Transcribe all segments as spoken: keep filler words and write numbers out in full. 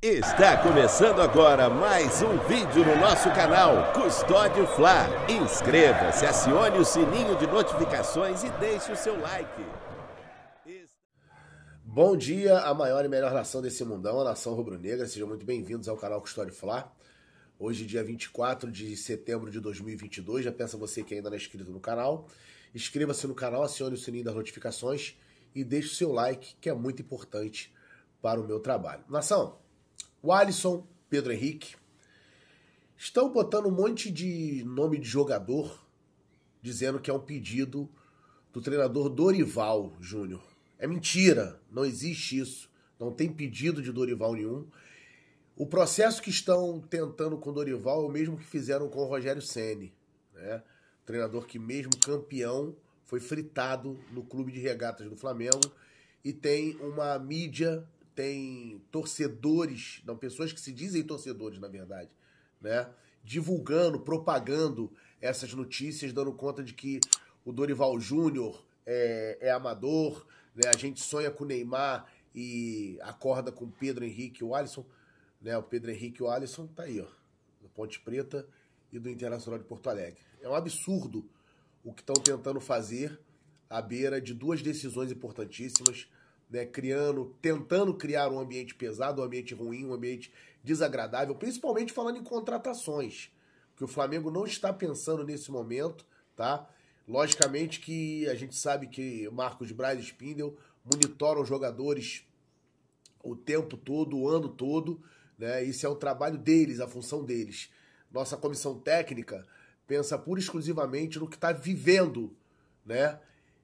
Está começando agora mais um vídeo no nosso canal Custódio Fla. Inscreva-se, acione o sininho de notificações e deixe o seu like. Bom dia, a maior e melhor nação desse mundão, a nação rubro-negra. Sejam muito bem-vindos ao canal Custódio Fla. Hoje, dia vinte e quatro de setembro de dois mil e vinte e dois. Já peço a você que ainda não é inscrito no canal. Inscreva-se no canal, acione o sininho das notificações e deixe o seu like, que é muito importante para o meu trabalho. Nação, o Alisson, Pedro Henrique, estão botando um monte de nome de jogador, dizendo que é um pedido do treinador Dorival Júnior. É mentira, não existe isso, não tem pedido de Dorival nenhum. O processo que estão tentando com Dorival é o mesmo que fizeram com o Rogério Ceni, né? O treinador que mesmo campeão foi fritado no clube de regatas do Flamengo e tem uma mídia, tem torcedores, não, pessoas que se dizem torcedores, na verdade, né, divulgando, propagando essas notícias, dando conta de que o Dorival Júnior é, é amador, né, a gente sonha com o Neymar e acorda com o Pedro Henrique e o Alisson, né, o Pedro Henrique e o Alisson tá aí, ó, do Ponte Preta e do Internacional de Porto Alegre. É um absurdo o que estão tentando fazer à beira de duas decisões importantíssimas, né, criando, tentando criar um ambiente pesado, um ambiente ruim, um ambiente desagradável, principalmente falando em contratações, que o Flamengo não está pensando nesse momento, tá? Logicamente que a gente sabe que Marcos Braz e Spindel monitoram os jogadores o tempo todo, o ano todo, né? Isso é o trabalho deles, a função deles. Nossa comissão técnica pensa pura e exclusivamente no que está vivendo, né?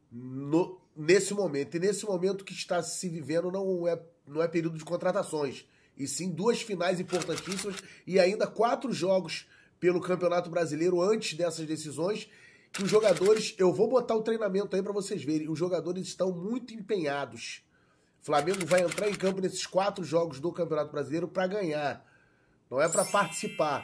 No, nesse momento. E nesse momento que está se vivendo não é, não é período de contratações, e sim duas finais importantíssimas e ainda quatro jogos pelo Campeonato Brasileiro antes dessas decisões, que os jogadores, eu vou botar o treinamento aí para vocês verem, os jogadores estão muito empenhados. O Flamengo vai entrar em campo nesses quatro jogos do Campeonato Brasileiro para ganhar, não é para participar.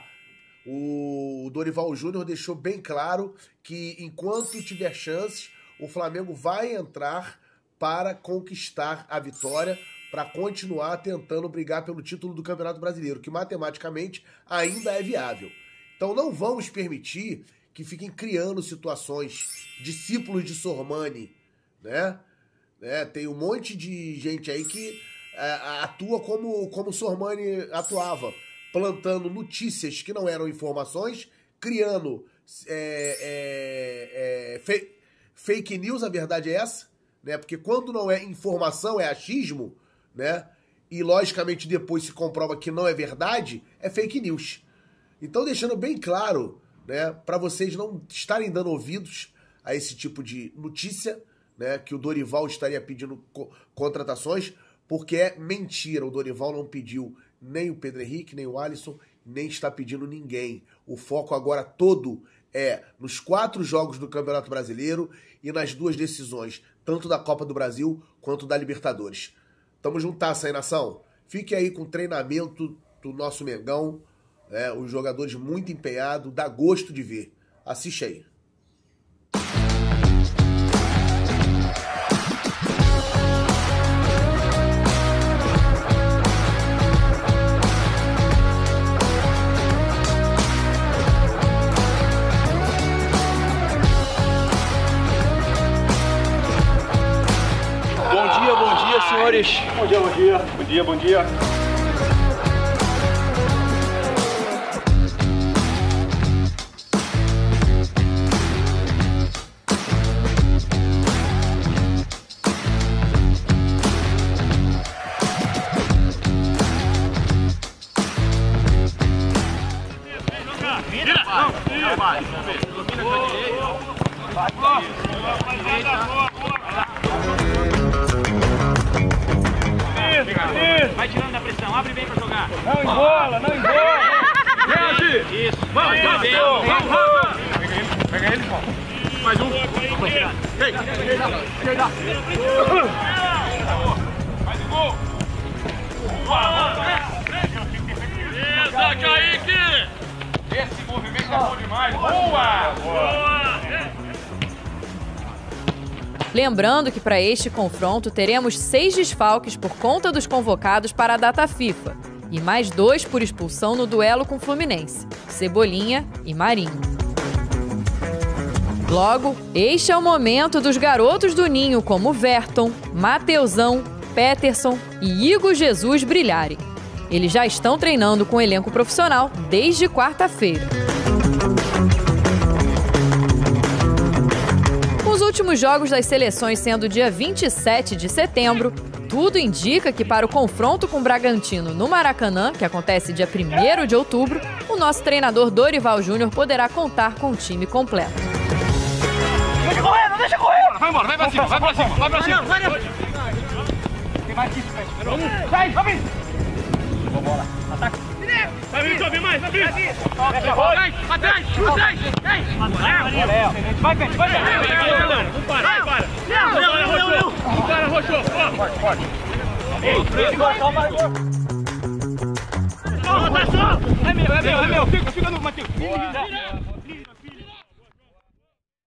O Dorival Júnior deixou bem claro que enquanto tiver chances, o Flamengo vai entrar para conquistar a vitória, para continuar tentando brigar pelo título do Campeonato Brasileiro, que matematicamente ainda é viável. Então não vamos permitir que fiquem criando situações, discípulos de Sormani, né? né? Tem um monte de gente aí que é, atua como, como Sormani atuava, plantando notícias que não eram informações, criando é, é, é, fe, fake news, a verdade é essa, né? Porque quando não é informação, é achismo, né? E logicamente depois se comprova que não é verdade, é fake news. Então deixando bem claro, né, para vocês não estarem dando ouvidos a esse tipo de notícia, né, que o Dorival estaria pedindo co contratações, porque é mentira. O Dorival não pediu nem o Pedro Henrique, nem o Alisson, nem está pedindo ninguém. O foco agora todo é nos quatro jogos do Campeonato Brasileiro e nas duas decisões, tanto da Copa do Brasil quanto da Libertadores. Tamo juntasso aí, nação. Fique aí com o treinamento do nosso Mengão, né, os jogadores muito empenhados, dá gosto de ver. Assiste aí. Senhores, bom dia, bom dia, bom dia, bom dia. Vira, não, vai, vamos ver. Domina com a direita. Vai, vai, direita. Vai tirando da pressão, abre bem pra jogar. Não embola, não embola. Reage. Isso. Vamos, vamos, vamos, vamos. Pega ele, pega ele, pô. Mais um. Vamos tirar. Vem, esquerda. Mais um gol. Beleza, Kaique. Esse movimento é bom demais. Boa. Boa. Lembrando que para este confronto teremos seis desfalques por conta dos convocados para a data FIFA. e mais dois por expulsão no duelo com o Fluminense, Cebolinha e Marinho. Logo, este é o momento dos garotos do Ninho como Verton, Mateusão, Peterson e Igor Jesus brilharem. Eles já estão treinando com o elenco profissional desde quarta-feira. Com os últimos jogos das seleções sendo dia vinte e sete de setembro, tudo indica que para o confronto com o Bragantino no Maracanã, que acontece dia primeiro de outubro, o nosso treinador Dorival Júnior poderá contar com o time completo. Deixa correr, não deixa correr! Vai embora, vai pra cima, vai pra cima, vai pra cima! Tem mais isso, velho. Vamos, sai, vai! Boa bola, ataca! Vai vir, sobe mais, vai vir! Atrás, atrás, atrás! Vai, Pet, vai, Pet! Não para, não para! Não, não, não, não! Não para, Roxô! Forte, forte! Rotação! É meu, é meu, é meu! Fica, fica no Matheus!